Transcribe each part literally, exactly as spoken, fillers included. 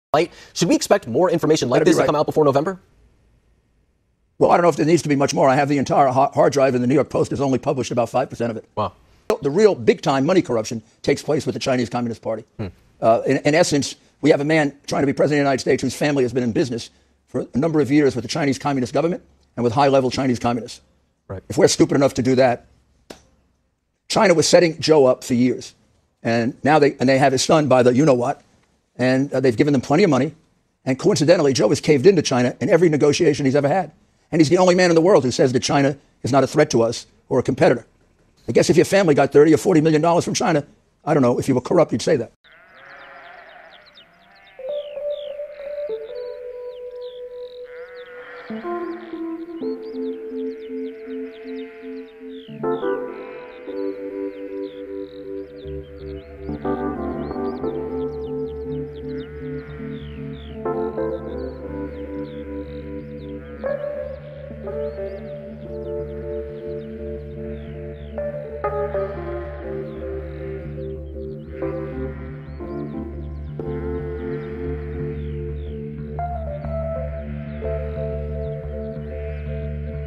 light. Should we expect more information like this right. to come out before November? Well, I don't know if there needs to be much more. I have the entire hard drive, and the New York Post has only published about five percent of it. Wow. The real big-time money corruption takes place with the Chinese Communist Party. Hmm. Uh, in, in essence, we have a man trying to be president of the United States whose family has been in business for a number of years with the Chinese Communist government and with high-level Chinese communists. Right. If we're stupid enough to do that, China was setting Joe up for years. And now they, and they have his son by the you-know-what, and uh, they've given them plenty of money. And coincidentally, Joe has caved into China in every negotiation he's ever had. And he's the only man in the world who says that China is not a threat to us or a competitor. I guess if your family got thirty or forty million dollars from China, I don't know, if you were corrupt, you'd say that.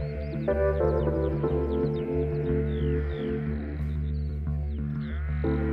Thank you.